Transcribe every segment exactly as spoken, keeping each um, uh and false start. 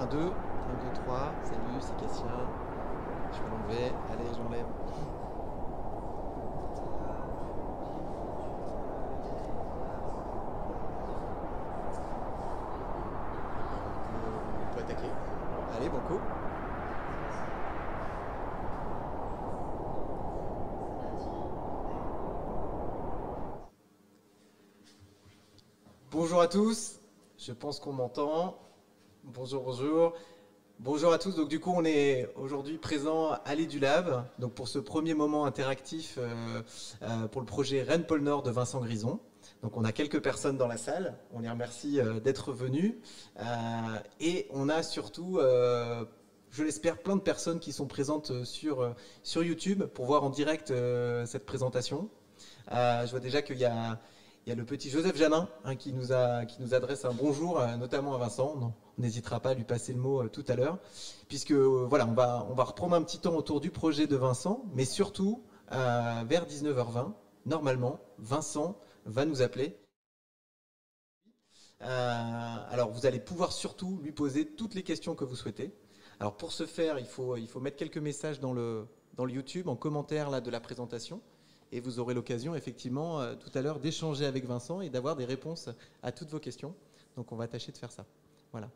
deux, un, deux, trois. Salut, c'est Cassien. Je vais l'enlever. Allez, j'enlève. On peut attaquer. Allez, banco. Bonjour à tous. Je pense qu'on m'entend. Bonjour, bonjour. Bonjour à tous. Donc du coup, on est aujourd'hui présent à l'Edulab, donc pour ce premier moment interactif euh, euh, pour le projet Rennes Pôle Nord de Vincent Grison. Donc on a quelques personnes dans la salle. On les remercie euh, d'être venus. Euh, et on a surtout, euh, je l'espère, plein de personnes qui sont présentes sur, euh, sur YouTube pour voir en direct euh, cette présentation. Euh, je vois déjà qu'il y a Il y a le petit Joseph Janin hein, qui, nous a, qui nous adresse un bonjour, euh, notamment à Vincent. Non, on n'hésitera pas à lui passer le mot euh, tout à l'heure, puisque euh, voilà, on va, on va reprendre un petit temps autour du projet de Vincent, mais surtout euh, vers dix-neuf heures vingt, normalement, Vincent va nous appeler. Euh, alors, vous allez pouvoir surtout lui poser toutes les questions que vous souhaitez. Alors, pour ce faire, il faut, il faut mettre quelques messages dans le, dans le YouTube, en commentaire là, de la présentation. Et vous aurez l'occasion, effectivement, euh, tout à l'heure, d'échanger avec Vincent et d'avoir des réponses à toutes vos questions. Donc, on va tâcher de faire ça. Voilà.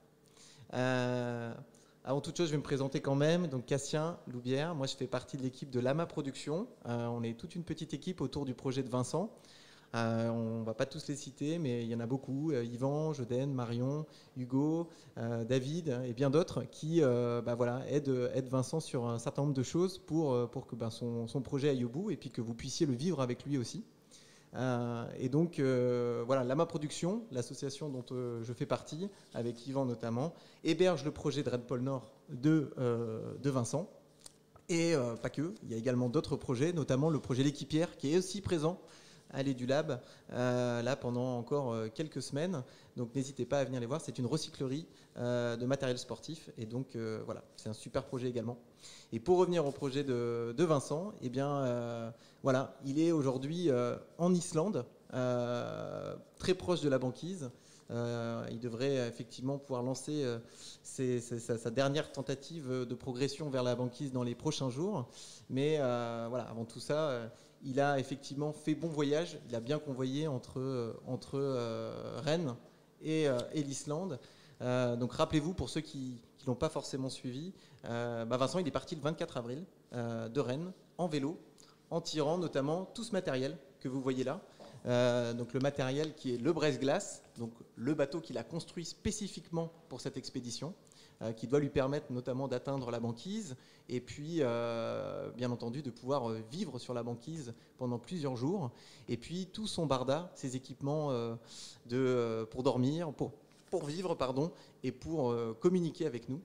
Euh, avant toute chose, je vais me présenter quand même. Donc, Cassien Loubière. Moi, je fais partie de l'équipe de Lama Production. Euh, on est toute une petite équipe autour du projet de Vincent. Euh, on ne va pas tous les citer, mais il y en a beaucoup. Euh, Yvan, Joden, Marion, Hugo, euh, David et bien d'autres qui euh, bah voilà, aident, aident Vincent sur un certain nombre de choses pour, pour que bah, son, son projet aille au bout et puis que vous puissiez le vivre avec lui aussi. Euh, et donc, euh, voilà, Lama Production, l'association dont euh, je fais partie, avec Yvan notamment, héberge le projet de Rennes Pôle Nord de, euh, de Vincent. Et euh, pas que, il y a également d'autres projets, notamment le projet L'Équipière qui est aussi présent à l'Edulab, euh, là pendant encore euh, quelques semaines. Donc n'hésitez pas à venir les voir. C'est une recyclerie euh, de matériel sportif. Et donc euh, voilà, c'est un super projet également. Et pour revenir au projet de, de Vincent, eh bien euh, voilà, il est aujourd'hui euh, en Islande, euh, très proche de la banquise. Euh, il devrait effectivement pouvoir lancer euh, ses, ses, sa, sa dernière tentative de progression vers la banquise dans les prochains jours. Mais euh, voilà, avant tout ça, euh, il a effectivement fait bon voyage. Il a bien convoyé entre, euh, entre euh, Rennes et, euh, et l'Islande. Euh, donc rappelez-vous, pour ceux qui ne l'ont pas forcément suivi, euh, bah Vincent il est parti le vingt-quatre avril euh, de Rennes en vélo, en tirant notamment tout ce matériel que vous voyez là. Euh, donc le matériel qui est le Brise-Glace, donc le bateau qu'il a construit spécifiquement pour cette expédition, euh, qui doit lui permettre notamment d'atteindre la banquise et puis euh, bien entendu de pouvoir euh, vivre sur la banquise pendant plusieurs jours. Et puis tout son barda, ses équipements euh, de, euh, pour dormir, pour, pour vivre pardon, et pour euh, communiquer avec nous.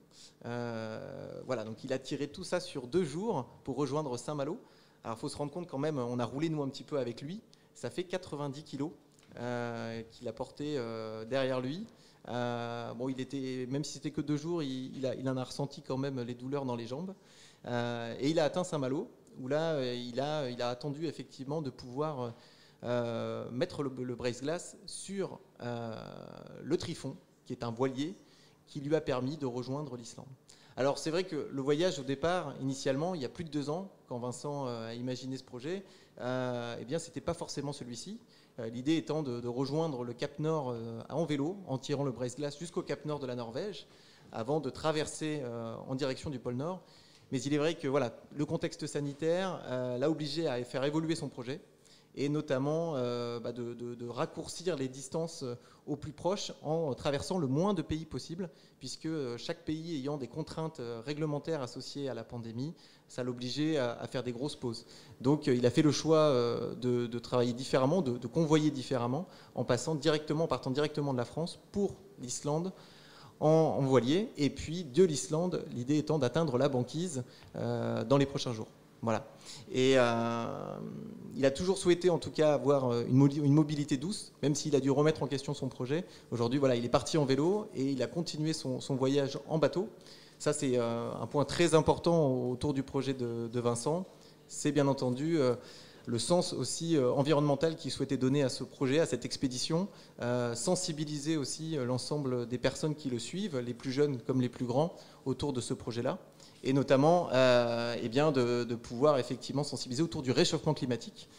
Euh, voilà, donc il a tiré tout ça sur deux jours pour rejoindre Saint-Malo. Alors il faut se rendre compte quand même, on a roulé nous un petit peu avec lui. Ça fait quatre-vingt-dix kilos euh, qu'il a porté euh, derrière lui. Euh, bon, il était, même si c'était que deux jours, il, il, a, il en a ressenti quand même les douleurs dans les jambes. Euh, et il a atteint Saint-Malo, où là, il a, il a attendu effectivement de pouvoir euh, mettre le, le Brise-Glace sur euh, le Trifon, qui est un voilier qui lui a permis de rejoindre l'Islande. Alors c'est vrai que le voyage au départ, initialement, il y a plus de deux ans, quand Vincent a imaginé ce projet, euh, eh bien c'était pas forcément celui-ci. Euh, L'idée étant de, de rejoindre le Cap Nord euh, en vélo, en tirant le Brise-Glace jusqu'au Cap Nord de la Norvège, avant de traverser euh, en direction du pôle Nord. Mais il est vrai que voilà, le contexte sanitaire euh, l'a obligé à faire évoluer son projet, et notamment euh, bah de, de, de raccourcir les distances au plus proche en traversant le moins de pays possible, puisque chaque pays ayant des contraintes réglementaires associées à la pandémie, ça l'obligeait à, à faire des grosses pauses. Donc il a fait le choix de, de travailler différemment, de, de convoyer différemment, en passant directement, en partant directement de la France pour l'Islande, en, en voilier, et puis de l'Islande, l'idée étant d'atteindre la banquise euh, dans les prochains jours. Voilà. Et euh, il a toujours souhaité en tout cas avoir une, une mobilité douce, même s'il a dû remettre en question son projet. Aujourd'hui, voilà, il est parti en vélo et il a continué son, son voyage en bateau. Ça, c'est euh, un point très important autour du projet de, de Vincent. C'est bien entendu euh, le sens aussi euh, environnemental qu'il souhaitait donner à ce projet, à cette expédition, euh, sensibiliser aussi l'ensemble des personnes qui le suivent, les plus jeunes comme les plus grands, autour de ce projet-là, et notamment euh, eh bien de, de pouvoir effectivement sensibiliser autour du réchauffement climatique.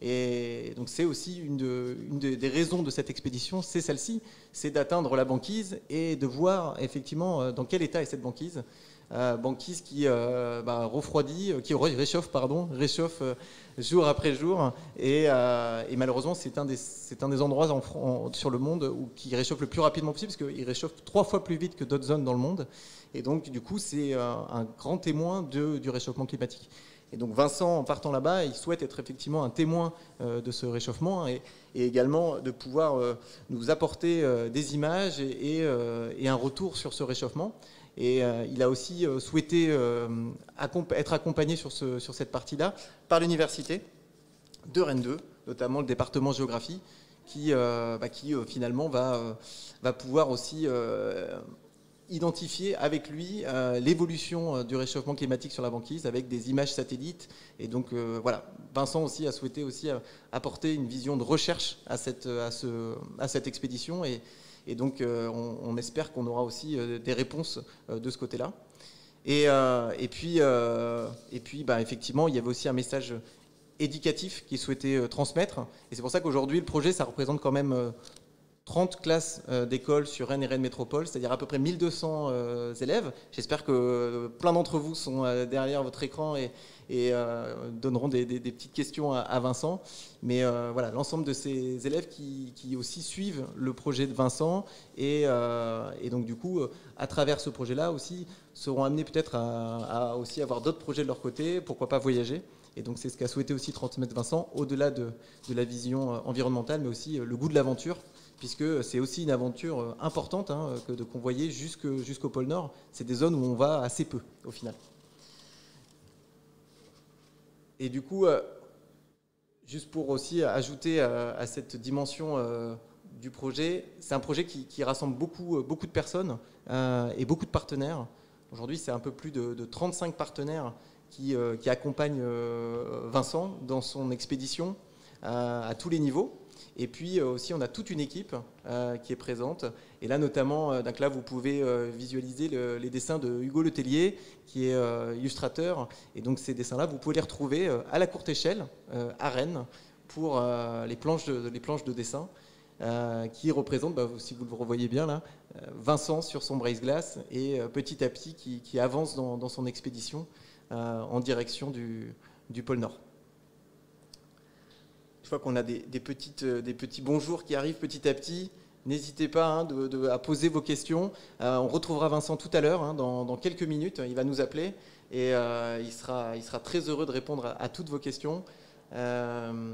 Et donc c'est aussi une, de, une de, des raisons de cette expédition, c'est celle-ci, c'est d'atteindre la banquise et de voir effectivement dans quel état est cette banquise. Euh, banquise qui euh, bah, refroidit, qui réchauffe, pardon, réchauffe euh, jour après jour, et, euh, et malheureusement c'est un des, c'est un des endroits en, en, sur le monde où, qui réchauffe le plus rapidement possible, parce qu'il réchauffe trois fois plus vite que d'autres zones dans le monde, et donc du coup c'est euh, un grand témoin de, du réchauffement climatique. Et donc Vincent, en partant là-bas, il souhaite être effectivement un témoin euh, de ce réchauffement, et, et également de pouvoir euh, nous apporter euh, des images et, et, euh, et un retour sur ce réchauffement. Et euh, il a aussi euh, souhaité euh, être accompagné sur, ce, sur cette partie-là par l'université de Rennes deux, notamment le département géographie, qui, euh, bah, qui euh, finalement va, euh, va pouvoir aussi euh, identifier avec lui euh, l'évolution du réchauffement climatique sur la banquise avec des images satellites. Et donc euh, voilà, Vincent aussi a souhaité aussi apporter une vision de recherche à cette, à ce, à cette expédition. Et, Et donc, euh, on, on espère qu'on aura aussi euh, des réponses euh, de ce côté-là. Et, euh, et puis, euh, et puis bah, effectivement, il y avait aussi un message éducatif qu'il souhaitait euh, transmettre. Et c'est pour ça qu'aujourd'hui, le projet, ça représente quand même euh, trente classes euh, d'école sur Rennes et Rennes Métropole, c'est-à-dire à peu près mille deux cents euh, élèves. J'espère que euh, plein d'entre vous sont euh, derrière votre écran et, et euh, donneront des, des, des petites questions à, à Vincent. Mais euh, voilà, l'ensemble de ces élèves qui, qui aussi suivent le projet de Vincent et, euh, et donc du coup, à travers ce projet-là aussi, seront amenés peut-être à, à aussi avoir d'autres projets de leur côté, pourquoi pas voyager. Et donc c'est ce qu'a souhaité aussi transmettre Vincent, au-delà de, de la vision environnementale, mais aussi le goût de l'aventure, puisque c'est aussi une aventure importante hein, que de convoyer jusque, jusqu'au pôle Nord. C'est des zones où on va assez peu, au final. Et du coup, euh, juste pour aussi ajouter à, à cette dimension euh, du projet, c'est un projet qui, qui rassemble beaucoup, beaucoup de personnes euh, et beaucoup de partenaires. Aujourd'hui, c'est un peu plus de, de trente-cinq partenaires qui, euh, qui accompagnent euh, Vincent dans son expédition euh, à tous les niveaux. Et puis euh, aussi, on a toute une équipe euh, qui est présente. Et là, notamment, euh, donc là, vous pouvez euh, visualiser le, les dessins de Hugo Letellier, qui est euh, illustrateur. Et donc, ces dessins-là, vous pouvez les retrouver euh, à la courte échelle, euh, à Rennes, pour euh, les, planches de, les planches de dessin, euh, qui représentent, bah, si vous le revoyez bien là, euh, Vincent sur son brise-glace, et euh, petit à petit, qui, qui avance dans, dans son expédition euh, en direction du, du pôle Nord. Une fois qu'on a des, des, petites, des petits bonjours qui arrivent petit à petit, n'hésitez pas hein, de, de, à poser vos questions. Euh, on retrouvera Vincent tout à l'heure, hein, dans, dans quelques minutes. Il va nous appeler et euh, il, sera, il sera très heureux de répondre à, à toutes vos questions. Euh,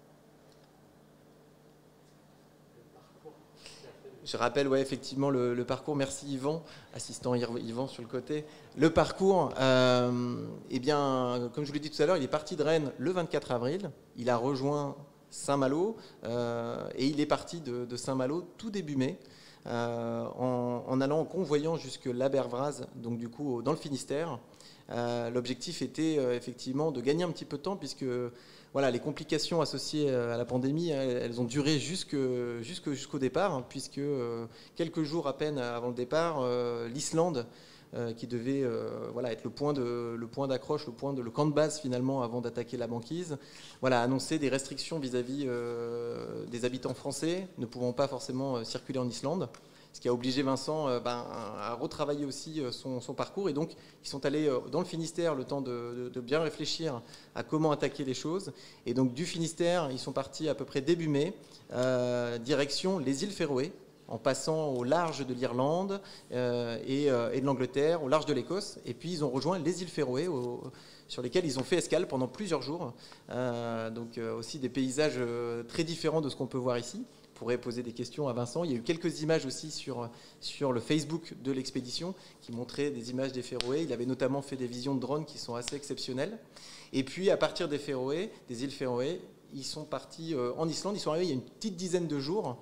je rappelle ouais, effectivement le, le parcours. Merci Yvan, assistant Yvan sur le côté. Le parcours, euh, eh bien, comme je vous l'ai dit tout à l'heure, il est parti de Rennes le vingt-quatre avril. Il a rejoint Saint-Malo euh, et il est parti de, de Saint-Malo tout début mai euh, en, en allant en convoyant jusque l'Abervraz, donc du coup dans le Finistère. Euh, L'objectif était euh, effectivement de gagner un petit peu de temps puisque voilà, les complications associées à la pandémie, elles, elles ont duré jusque, jusque, jusqu'au départ, hein, puisque euh, quelques jours à peine avant le départ, euh, l'Islande, euh, qui devait euh, voilà, être le point de, le point d'accroche, le point de le camp de base finalement avant d'attaquer la banquise, voilà, annonçait des restrictions vis-à-vis euh, des habitants français ne pouvant pas forcément euh, circuler en Islande. Ce qui a obligé Vincent euh, ben, à retravailler aussi son, son parcours. Et donc, ils sont allés dans le Finistère le temps de, de, de bien réfléchir à comment attaquer les choses. Et donc, du Finistère, ils sont partis à peu près début mai, euh, direction les îles Féroé, en passant au large de l'Irlande euh, et, euh, et de l'Angleterre, au large de l'Écosse. Et puis, ils ont rejoint les îles Féroé, au, sur lesquelles ils ont fait escale pendant plusieurs jours. Euh, donc, euh, aussi des paysages très différents de ce qu'on peut voir ici. Pourrait poser des questions à Vincent. Il y a eu quelques images aussi sur, sur le Facebook de l'expédition qui montraient des images des Féroé. Il avait notamment fait des visions de drones qui sont assez exceptionnelles. Et puis, à partir des Féroé, des îles Féroé, ils sont partis en Islande. Ils sont arrivés il y a une petite dizaine de jours.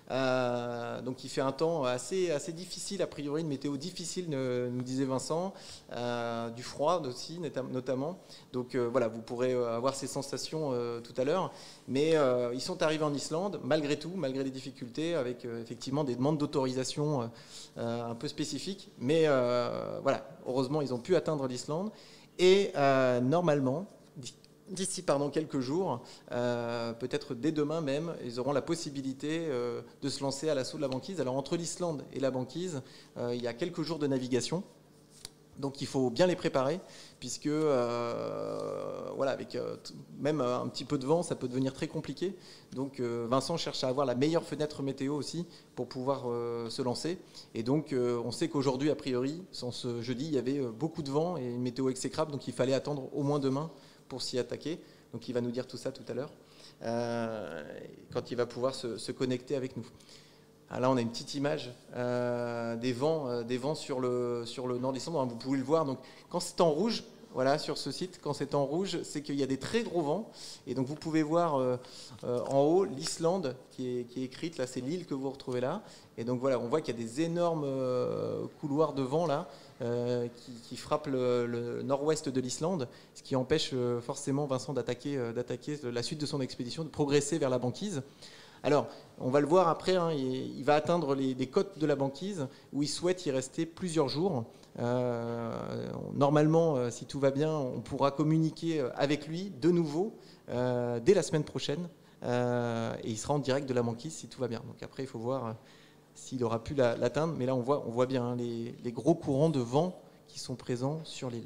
Euh, donc il fait un temps assez, assez difficile, a priori une météo difficile, nous disait Vincent, euh, du froid aussi notamment. Donc euh, voilà, vous pourrez avoir ces sensations euh, tout à l'heure. Mais euh, ils sont arrivés en Islande, malgré tout, malgré les difficultés, avec euh, effectivement des demandes d'autorisation euh, un peu spécifiques. Mais euh, voilà, heureusement, ils ont pu atteindre l'Islande. Et euh, normalement, d'ici pardon, quelques jours, euh, peut-être dès demain même, ils auront la possibilité euh, de se lancer à l'assaut de la banquise. Alors entre l'Islande et la banquise, euh, il y a quelques jours de navigation. Donc il faut bien les préparer, puisque euh, voilà, avec euh, même un petit peu de vent, ça peut devenir très compliqué. Donc euh, Vincent cherche à avoir la meilleure fenêtre météo aussi pour pouvoir euh, se lancer. Et donc euh, on sait qu'aujourd'hui, a priori, sans ce jeudi, il y avait beaucoup de vent et une météo exécrable, donc il fallait attendre au moins demain pour s'y attaquer. Donc il va nous dire tout ça tout à l'heure, euh, quand il va pouvoir se, se connecter avec nous. Ah, là, on a une petite image euh, des vents, euh, des vents sur le, sur le nord d'Islande. Vous pouvez le voir. Donc, quand c'est en rouge, voilà, sur ce site, quand c'est en rouge, c'est qu'il y a des très gros vents. Et donc, vous pouvez voir euh, euh, en haut l'Islande qui est, qui est écrite. Là, c'est l'île que vous retrouvez là. Et donc, voilà, on voit qu'il y a des énormes euh, couloirs de vent là euh, qui, qui frappent le, le nord-ouest de l'Islande, ce qui empêche euh, forcément Vincent d'attaquer, euh, d'attaquer la suite de son expédition, de progresser vers la banquise. Alors, on va le voir après, hein, il, il va atteindre les, les côtes de la banquise où il souhaite y rester plusieurs jours. Euh, normalement, euh, si tout va bien, on pourra communiquer avec lui de nouveau euh, dès la semaine prochaine. Euh, et il sera en direct de la banquise si tout va bien. Donc après, il faut voir euh, s'il aura pu la, l'atteindre. Mais là, on voit, on voit bien hein, les, les gros courants de vent qui sont présents sur l'île.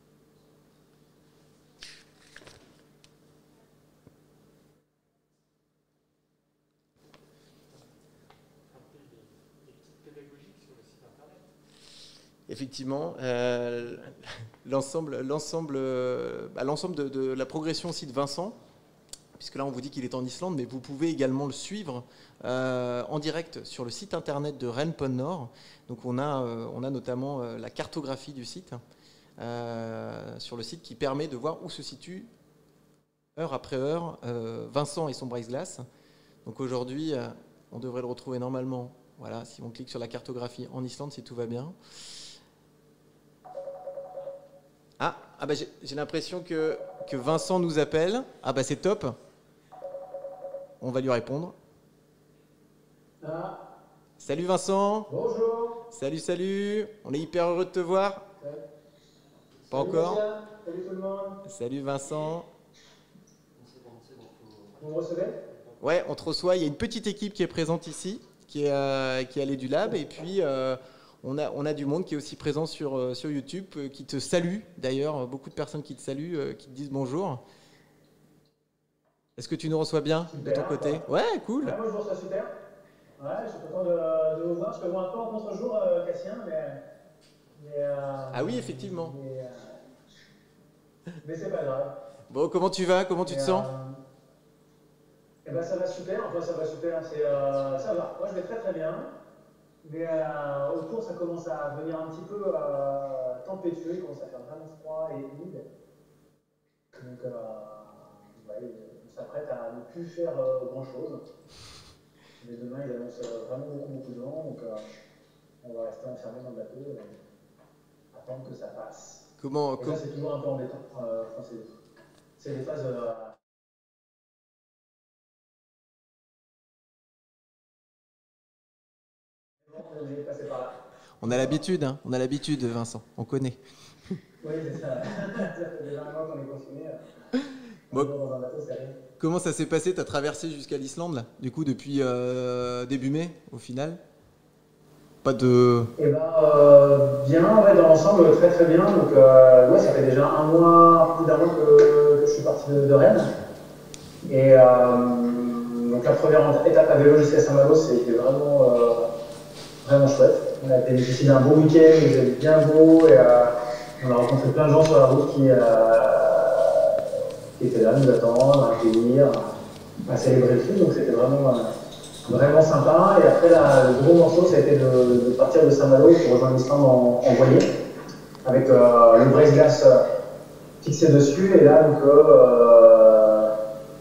Effectivement, euh, l'ensemble, l'ensemble, euh, bah, l'ensemble de, de la progression aussi de Vincent, puisque là on vous dit qu'il est en Islande, mais vous pouvez également le suivre euh, en direct sur le site internet de Rennes Pôle Nord. Donc on a, euh, on a notamment euh, la cartographie du site euh, sur le site qui permet de voir où se situe heure après heure euh, Vincent et son brise-glace. Donc aujourd'hui, euh, on devrait le retrouver normalement. Voilà, si on clique sur la cartographie en Islande, si tout va bien. Ah, ah bah j'ai, j'ai l'impression que, que Vincent nous appelle. Ah bah c'est top. On va lui répondre. Ah. Salut Vincent. Bonjour. Salut, salut. On est hyper heureux de te voir. Ouais. Pas Salut encore. Lucien. Salut tout le monde. Salut Vincent. Vous me recevez? Ouais, on te reçoit. Il y a une petite équipe qui est présente ici, qui est, euh, qui est allée du lab. Et puis... Euh, On a, on a du monde qui est aussi présent sur, euh, sur YouTube, euh, qui te salue d'ailleurs, beaucoup de personnes qui te saluent, euh, qui te disent bonjour. Est-ce que tu nous reçois bien super, de ton côté? Quoi. Ouais, cool. Ouais, moi je vous reçois super. Ouais, je suis content de, de vous voir. Je te vois un peu en contre-jour, euh, Cassien, mais... mais euh, ah oui, effectivement. Mais, euh, mais c'est pas grave. Bon, comment tu vas? Comment tu et, te sens? euh, Eh ben ça va super, enfin ça va super, c'est, euh, ça va. Moi je vais très très bien. Mais euh, autour, ça commence à devenir un petit peu euh, tempétueux, il commence à faire vraiment froid et humide. Donc, euh, ouais, on s'apprête à ne plus faire euh, grand-chose. Mais demain, il annonce vraiment beaucoup, beaucoup de vent, donc euh, on va rester enfermé dans le bateau et attendre que ça passe. Comment, et com... ça, c'est toujours un peu embêtant. Euh, enfin, c'est, c'est des phases... Euh, On a l'habitude, hein. On a l'habitude, Vincent, on connaît. Oui, c'est ça. Ça fait déjà un mois qu'on est confiné. Bon. Dans un bateau, c'est rien. Comment ça s'est passé? Tu as traversé jusqu'à l'Islande, là, du coup, depuis euh, début mai, au final? Pas de... Eh ben, euh, bien, ouais, dans l'ensemble, très très bien. Donc, euh, ouais, ça fait déjà un mois, plus d'un mois que, que je suis parti de, de Rennes. Et euh, donc, la première étape à vélo jusqu'à Saint-Malo, c'était vraiment, euh, vraiment chouette. On a bénéficié d'un beau week-end, il faisait bien beau, et euh, on a rencontré plein de gens sur la route qui, euh, qui étaient là, nous attendre, à accueillir, à célébrer le truc, donc c'était vraiment, euh, vraiment sympa. Et après, là, le gros morceau, ça a été de, de partir de Saint-Malo pour rejoindre l'Islande en, en voilier, avec euh, le brise-glace fixé dessus, et là, donc, euh,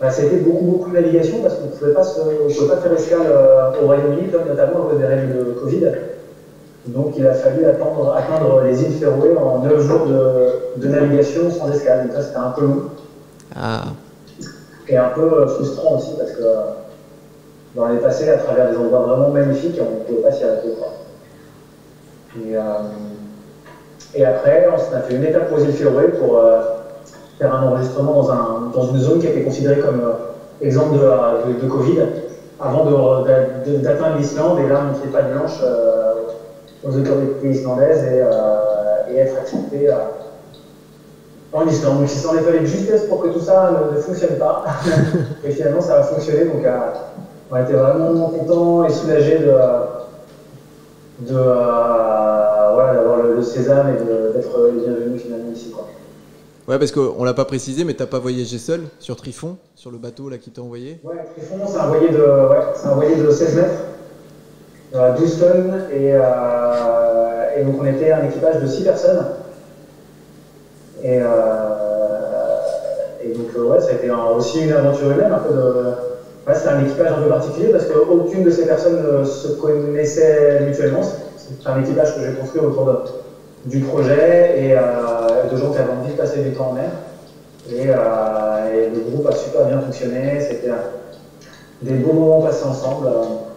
bah, ça a été beaucoup, beaucoup de navigation parce qu'on ne pouvait pas, se, on pouvait pas faire escale euh, au Royaume-Uni, notamment à cause des règles de Covid. Donc il a fallu attendre, atteindre les îles Féroé en neuf jours de, de navigation sans escale. Donc ça, c'était un peu long. Ah. Et un peu frustrant aussi parce que bah, on est passé à travers des endroits vraiment magnifiques et on ne pouvait pas s'y arrêter. Et, euh, et après, on a fait une étape aux îles Féroé pour euh, faire un enregistrement dans, un, dans une zone qui a été considérée comme euh, exemple de, de, de Covid avant d'atteindre l'Islande et là montrer patte blanche euh, aux autorités islandaises et, euh, et être accepté euh, en Islande. Donc il s'en est fallu de justesse pour que tout ça ne, ne fonctionne pas. Et finalement ça a fonctionné, donc euh, on était vraiment contents et soulagés de, de, euh, voilà, d'avoir le, le sésame et d'être les bienvenus finalement ici, quoi. Ouais, parce qu'on ne l'a pas précisé, mais t'as pas voyagé seul sur Trifon, sur le bateau là qui t'a envoyé? Ouais, Trifon, c'est un voilier de, ouais, c'est un voilier de seize mètres, euh, douze tonnes, et, euh, et donc on était un équipage de six personnes. Et, euh, et donc euh, ouais, ça a été un, aussi une aventure humaine, un peu de... Ouais, c'était un équipage un peu particulier parce qu'aucune de ces personnes ne se connaissait mutuellement. C'est un équipage que j'ai construit autour de, du projet et euh, de gens qui avaient envie de passer du temps en mer. Et, euh, et le groupe a super bien fonctionné, c'était des beaux moments passés ensemble.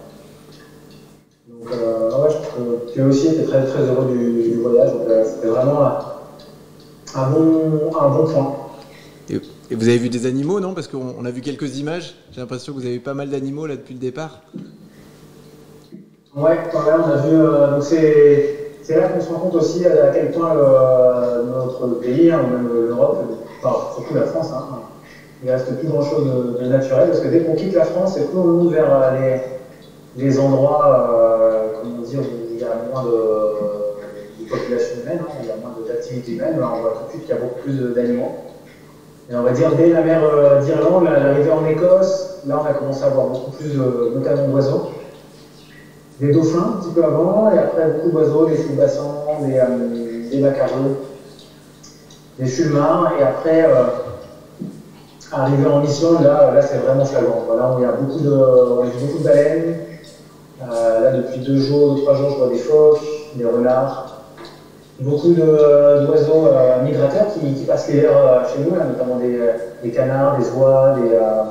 Donc euh, ouais, je trouve que tu aussi été très, très heureux du, du voyage, donc euh, c'était vraiment un bon, un bon point. Et, et vous avez vu des animaux, non? Parce qu'on on a vu quelques images, j'ai l'impression que vous avez eu pas mal d'animaux là depuis le départ. Ouais, quand même, on a vu, euh, donc c'est... C'est là qu'on se rend compte aussi à quel point le, notre pays, hein, ou même l'Europe, enfin surtout la France, hein, il reste plus grand chose de, de naturel, parce que dès qu'on quitte la France, c'est plus on monte vers les, les endroits, euh, comment dire, où il y a moins de, de population humaine, hein, où il y a moins d'activité humaine, là, on voit tout de suite qu'il y a beaucoup plus d'animaux. Et on va dire dès la mer euh, d'Irlande, l'arrivée en Écosse, là on a commencé à avoir beaucoup plus de, notamment d'oiseaux. Des dauphins un petit peu avant, et après beaucoup d'oiseaux, des sous-bassans, des, euh, des macareux, des fulmars, et après, euh, arrivé en Islande, là, là c'est vraiment flagrant. Là, il y a beaucoup de, on a vu beaucoup de baleines. Euh, là, depuis deux jours, deux, trois jours, je vois des phoques, des renards, beaucoup d'oiseaux euh, migrateurs qui, qui passent l'hiver euh, chez nous, là, notamment des, des canards, des oies, des, euh,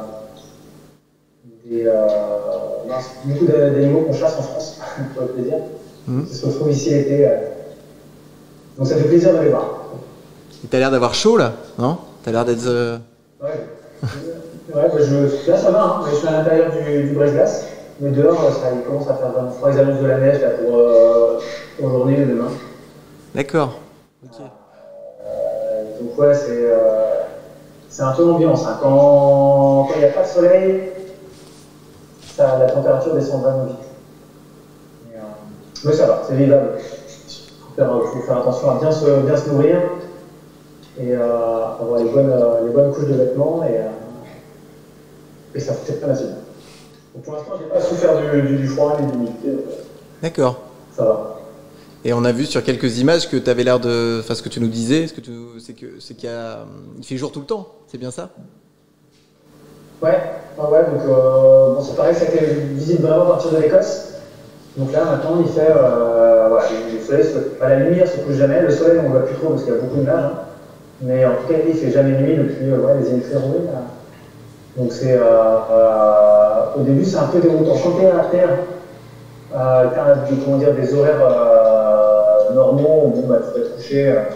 des euh, beaucoup d'animaux qu'on chasse en France, pour le plaisir, mmh. qui se retrouvent ici l'été. Euh. Donc ça fait plaisir de les voir. Et t'as l'air d'avoir chaud là, non? T'as l'air d'être... Euh... Ouais, ouais bah je, là ça va, hein. Je suis à l'intérieur du, du brise-glace, mais dehors ça, il commence à faire vraiment froid. Ils annoncent de la neige là, pour euh, aujourd'hui et demain. D'accord. Ok. Euh, donc ouais, c'est euh, c'est un peu l'ambiance. Hein. Quand il n'y a pas de soleil, ça, la température descend vraiment vite. Et, euh, mais ça va, c'est vivable. Il faut, faut faire attention à bien se, bien se nourrir et euh, avoir les bonnes, euh, les bonnes couches de vêtements et, euh, et ça fonctionne pas mal. Pour l'instant, je n'ai pas souffert du, du, du froid ni de l'humidité. D'accord. Ça va. Et on a vu sur quelques images que tu avais l'air de... Enfin, ce que tu nous disais, c'est qu'il qu y a... Il fait jour tout le temps, c'est bien ça? Ouais, ouais, ouais, donc euh, bon, c'est pareil, ça a été visible vraiment à partir de l'Écosse. Donc là, maintenant, il fait. Euh, voilà, le soleil, se, à la lumière ne se couche jamais. Le soleil, on ne voit plus trop parce qu'il y a beaucoup de nuages. Hein. Mais en tout cas, il ne fait jamais nuit depuis euh, ouais, les îles Féroé. Donc c'est. Euh, euh, au début, c'est un peu déroutant. Chanter à terre, euh, comment dire, des horaires euh, normaux où bon, bah, tu peux te coucher. Euh,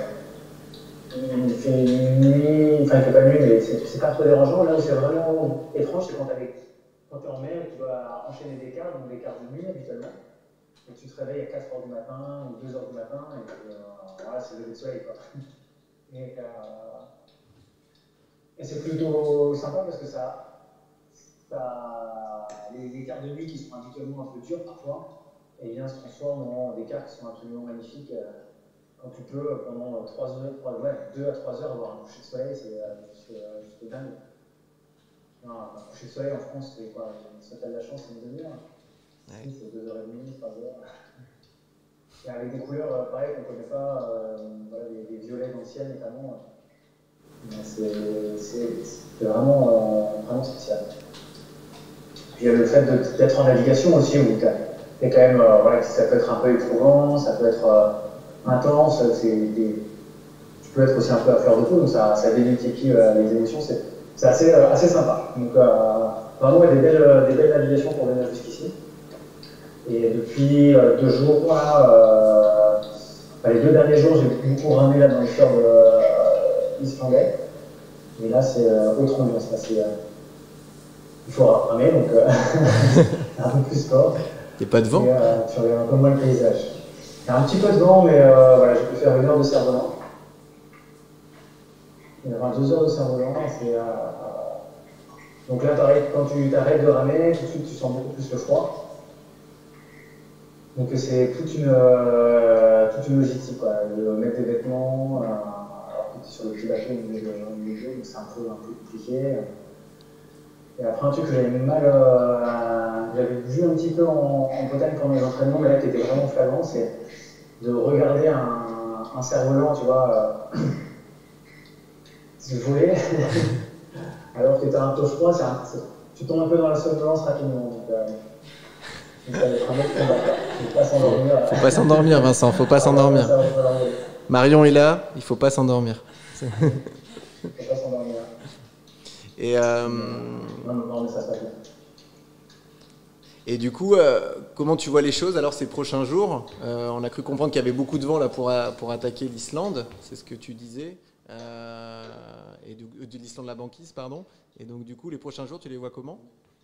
il fait nuit, enfin, il ne fait pas nuit, mais c'est pas trop dérangeant. Là où c'est vraiment étrange, c'est quand tu es en mer et tu dois enchaîner des quarts, donc des quarts de nuit habituellement. Et tu te réveilles à quatre heures du matin ou deux heures du matin, et puis, euh, voilà, c'est le lever de soleil, quoi. Et, euh, et c'est plutôt sympa parce que ça, ça les, les quarts de nuit qui sont habituellement un peu durs parfois, et bien se transforment en des quarts qui sont absolument magnifiques. Euh, quand tu peux, pendant trois heures, trois, ouais, deux à trois heures, avoir un coucher de soleil, c'est euh, juste, euh, juste dingue. Non, un coucher de soleil en France, c'est quoi? Si t'as de la chance, c'est une demi-heure. Ouais. C'est deux heures trente, trois heures. Et avec des couleurs, euh, pareil, qu'on ne connaît pas, euh, voilà, des, des violets dans le ciel notamment. C'est vraiment, euh, vraiment spécial. Puis il y a le fait d'être en navigation aussi, où tu es quand même, euh, voilà, ça peut être un peu éprouvant, ça peut être euh, intense, des, tu peux être aussi un peu à fleur de peau, donc ça, ça démultiplie euh, les émotions, c'est assez, euh, assez sympa. Donc euh, vraiment, il y a des belles, des belles navigations pour venir jusqu'ici. Et depuis euh, deux jours, là, euh, enfin, les deux derniers jours, j'ai beaucoup ramé là, dans le fjord euh, islandais. Et là, c'est euh, autre ambiance. Là, euh, il faut ramer, donc euh, un peu plus fort. Il n'y a pas de vent? Et, euh, tu regardes un peu moins le paysage. Il y a un petit peu de vent, mais euh, voilà, j'ai pu faire une heure de cerf-volant. Il y aura deux heures de cerf-volant. Euh, donc là, quand tu t'arrêtes de ramer, tout de suite, tu sens beaucoup plus le froid. Donc c'est toute une, euh, toute une logistique, quoi. De mettre des vêtements, euh, alors que tu es sur le petit bateau au milieu de l'eau, donc c'est un peu, un peu compliqué. Et après, un truc que j'avais mal, euh, j'avais vu un petit peu en, en Bretagne pendant les entraînements, mais là qui était vraiment flagrant, c'est de regarder un, un cerf-volant, tu vois, euh, se voler, alors que tu as un peu froid, un, tu tombes un peu dans la somnolence rapidement. Donc, euh, donc ça va être un autre combat. Faut pas s'endormir. Faut pas s'endormir, Vincent, faut pas s'endormir. Marion est là, il faut pas s'endormir. Faut pas s'endormir. Et, euh, non, non, mais ça se passe bien. Et du coup, euh, comment tu vois les choses alors ces prochains jours? euh, On a cru comprendre qu'il y avait beaucoup de vent là pour, pour attaquer l'Islande, c'est ce que tu disais, euh, et de, de l'Islande de la banquise, pardon. Et donc du coup, les prochains jours, tu les vois comment?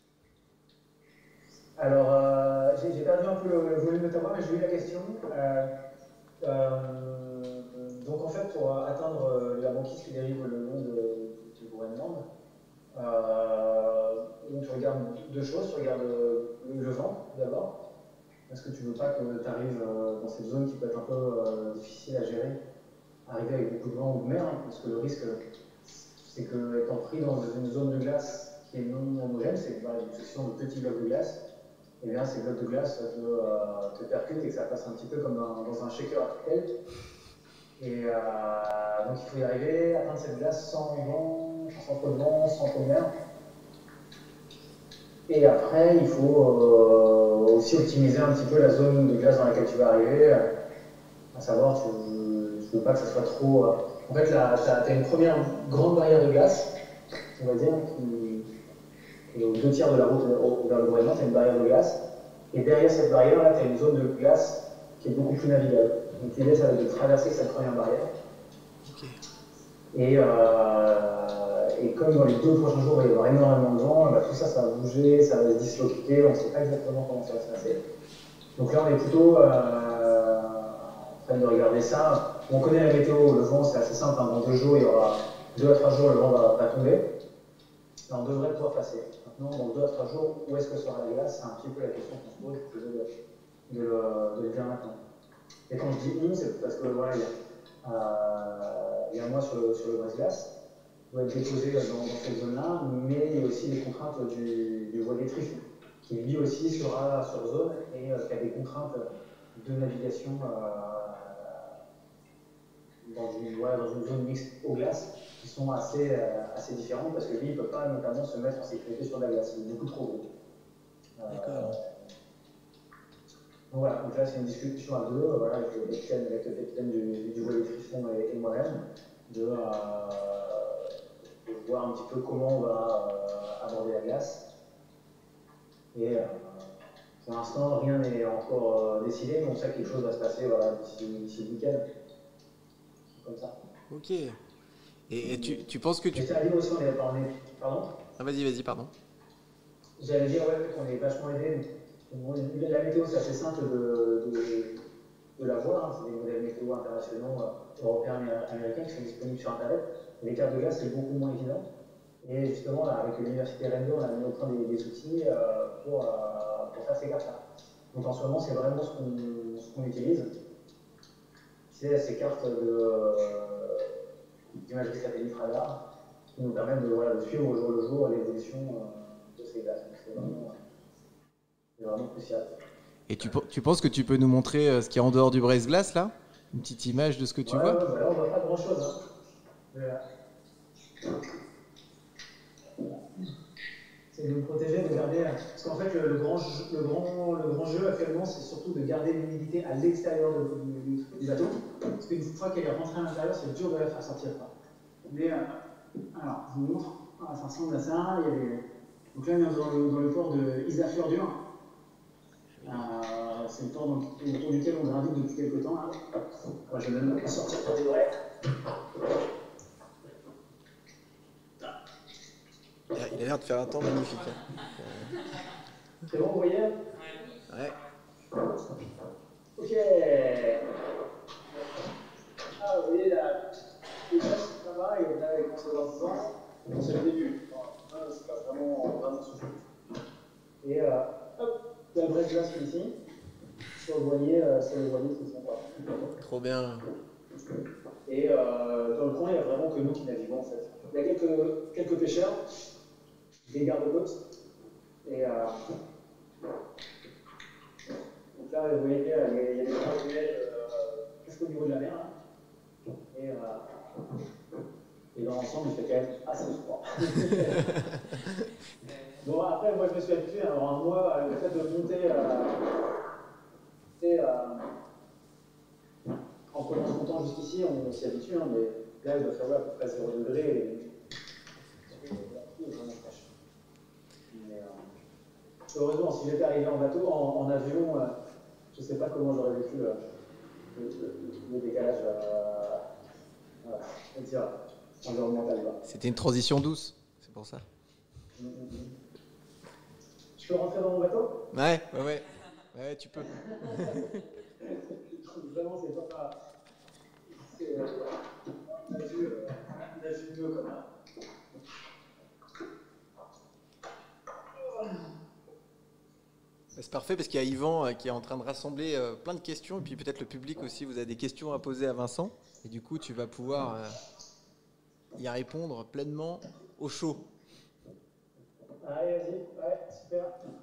Alors, euh, j'ai perdu un peu le, le volume de ta voix, mais j'ai eu la question. Euh, euh, donc en fait, pour atteindre la banquise qui dérive le long de, du Groenland, Euh, donc tu regardes deux choses, tu regardes le, le vent d'abord, parce que tu veux pas que tu arrives dans cette zone qui peut être un peu euh, difficile à gérer, arriver avec beaucoup de vent ou de mer, hein, parce que le risque c'est que étant pris dans une zone de glace qui est non homogène, c'est voilà, une section de petits blocs de glace, et bien ces blocs de glace te, euh, te percutent et que ça passe un petit peu comme dans, dans un shaker à cocktail. Et euh, donc il faut y arriver, atteindre cette glace sans vent, sans trop de vent, sans trop de mer. Et après, il faut euh, aussi optimiser un petit peu la zone de glace dans laquelle tu vas arriver. À savoir, tu ne veux pas que ça soit trop. Euh, en fait, là, tu as, as une première grande barrière de glace, on va dire, qui, qui est aux deux tiers de la route vers le Groenland, tu as une barrière de glace. Et derrière cette barrière, tu as une zone de glace qui est beaucoup plus navigable. Donc l'idée, ça va être de traverser cette première barrière. Okay. Et, euh, et comme dans les deux prochains jours, il va y avoir énormément de vent, bah, tout ça, ça va bouger, ça va se disloquer, on ne sait pas exactement comment ça va se passer. Donc là, on est plutôt euh, en train de regarder ça. On connaît la météo, le vent, c'est assez simple. Hein. Dans deux jours, il y aura deux à trois jours, le vent va, va tomber. Et on devrait pouvoir passer. Maintenant, dans deux à trois jours, où est-ce que sera la glace? C'est un petit peu la question qu'on se pose de, de, de, de le dire maintenant. Et quand je dis on, c'est parce que voilà, il y a, euh, il y a un mois sur le, sur le brise-glace, doit être déposé dans, dans cette zone-là, mais il y a aussi les contraintes du, du voilier Triton, qui lui aussi sera sur zone et euh, qui a des contraintes de navigation euh, dans, une, voilà, dans une zone mixte aux glaces, qui sont assez, euh, assez différentes, parce que lui, il ne peut pas notamment se mettre en sécurité sur la glace, il est beaucoup trop gros. Euh, D'accord. Donc voilà, donc là c'est une discussion à deux, voilà, avec le capitaine, avec le capitaine du, du voilier Triton et, et moi-même, de, euh, de voir un petit peu comment on va euh, aborder la glace. Et euh, pour l'instant, rien n'est encore euh, décidé, mais on sait que quelque chose va se passer voilà, d'ici le week-end. Comme ça. Ok. Et, et tu, tu penses que tu... Et ça dire aussi, on est... On est pardon Ah vas-y, vas-y, pardon. J'allais dire, ouais, qu'on est vachement aidé. La météo, c'est assez simple de, de, de la voir. Hein. C'est des modèles météo internationaux, euh, européens et américains qui sont disponibles sur Internet. Et les cartes de glace, c'est beaucoup moins évident. Et justement, là, avec l'université Rennes deux, on a mis au point des, des outils euh, pour, euh, pour faire ces cartes-là. Donc en ce moment, c'est vraiment ce qu'on ce qu'on utilise. C'est ces cartes d'imagerie satellite radar qui nous permettent de, voilà, de suivre au jour le jour l'évolution euh, de ces glaces. C'est vraiment, euh, vraiment crucial. Et tu, tu penses que tu peux nous montrer euh, ce qu'il y a en dehors du brise-glace là? Une petite image de ce que tu ouais, vois? Ouais, bah là on voit pas grand chose. Hein. c'est de me protéger, de garder. Parce qu'en fait, le, le, grand, le, grand, le grand jeu actuellement, c'est surtout de garder l'humidité à l'extérieur du, du bateau. Parce qu'une fois qu'elle est rentrée à l'intérieur, c'est dur de la faire sortir. Quoi. Mais, euh, alors, je vous montre. Ah, ça ressemble à ça. Il y a des... Donc là, on est dans le, dans le port de Isafjordur. Euh, c'est le port dans, autour duquel on gravite depuis quelques temps. Là. Moi, je vais même sortir pour les vrais. Il a l'air de faire un temps magnifique. Hein. C'est bon, vous voyez? Ouais. Ok. Ah, vous voyez, là, les gens, ça va, et là, ils commencent dans sens. C'est le début. Enfin, c'est pas vraiment, vraiment souffle. Et euh, hop, la vraie glace ici. Sur le voilier, euh, sur le voilier qui sont pas. Trop bien. Et euh, dans le coin, il n'y a vraiment que nous qui naviguons en fait. Il y a quelques, quelques pêcheurs, des gardes-côtes. Et euh, donc là, vous voyez, il y a, il y a des grands nuages euh, presque au niveau de la mer. Hein. Et, euh, et dans l'ensemble, il fait quand même assez froid. Bon, après, moi, je me suis habitué. Alors, un mois, le fait de monter, euh, monter euh, en prenant son temps jusqu'ici, on s'y habitue. Hein, mais là, il doit faire ouais, à peu près zéro degré. Et, et, et vraiment fraîche. Mais, euh, heureusement, si j'étais arrivé en bateau, en, en avion, euh, je ne sais pas comment j'aurais vécu euh, le, le, le décalage euh, voilà, dire, environnemental. C'était une transition douce, c'est pour ça. Mm -hmm. Je peux rentrer dans mon bateau? Ouais, ouais, ouais, ouais, tu peux. Vraiment, c'est pas. Euh, on a vu, euh, on a vu mieux comme ça. C'est parfait parce qu'il y a Yvan qui est en train de rassembler plein de questions et puis peut-être le public aussi, vous avez des questions à poser à Vincent et du coup tu vas pouvoir y répondre pleinement au chaud. Allez, vas-y, ouais, super.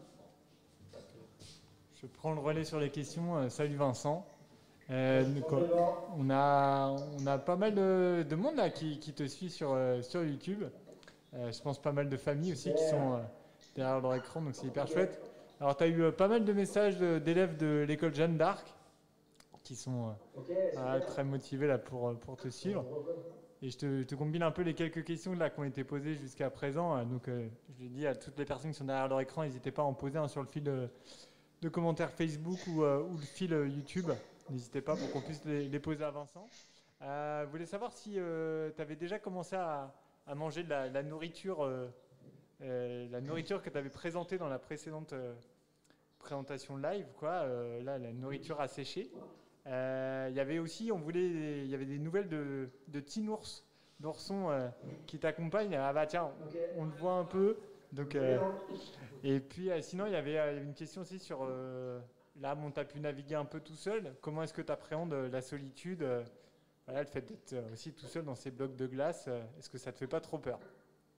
Je prends le relais sur les questions. Euh, salut Vincent. Euh, on, a, on a pas mal de, de monde là qui, qui te suit sur, euh, sur YouTube. Euh, je pense pas mal de familles aussi qui sont euh, derrière leur écran, donc c'est hyper chouette. Alors, tu as eu euh, pas mal de messages d'élèves de, de l'école Jeanne d'Arc qui sont euh, okay, euh, très motivés là, pour, pour te suivre. Et je te, te combine un peu les quelques questions là, qui ont été posées jusqu'à présent. Donc, euh, je l'ai dit à toutes les personnes qui sont derrière leur écran, n'hésitez pas à en poser hein, sur le fil de, de commentaires Facebook ou, euh, ou le fil YouTube. N'hésitez pas pour qu'on puisse les, les poser à Vincent. Euh, je voulais savoir si euh, tu avais déjà commencé à, à manger de la, la nourriture. Euh, Euh, la nourriture que tu avais présentée dans la précédente euh, présentation live, quoi, euh, là, la nourriture asséchée. Il euh, y avait aussi, on voulait, il y avait des nouvelles de, de Tinours, d'Orson euh, qui t'accompagne. Ah bah tiens, on, on le voit un peu. Donc, euh, et puis euh, sinon, il y avait euh, une question aussi sur, euh, là, bon, tu as pu naviguer un peu tout seul. Comment est-ce que tu appréhendes la solitude euh, voilà, le fait d'être aussi tout seul dans ces blocs de glace, euh, est-ce que ça te fait pas trop peur?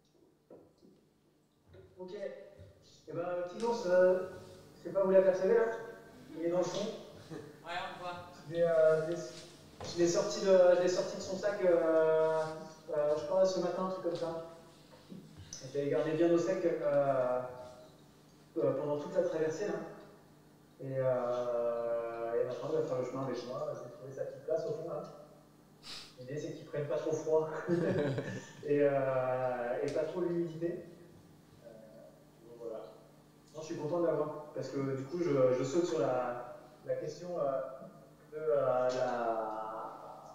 Ok. Et ben, Tinours, euh, je sais pas où l'apercevez là. Il est dans le fond. Ouais, on voit. Je l'ai sorti, sorti de son sac, euh, euh, je crois, ce matin, un truc comme ça. Je l'avais gardé bien au sec euh, euh, pendant toute la traversée là. Et, euh, et maintenant, il va faire le chemin avec moi. J'ai trouvé sa petite place au fond là. L'idée, c'est qu'ils ne prennent pas trop froid et, euh, et pas trop l'humidité. Voilà. Non, je suis content de l'avoir parce que du coup, je, je saute sur la, la question euh, de euh, la,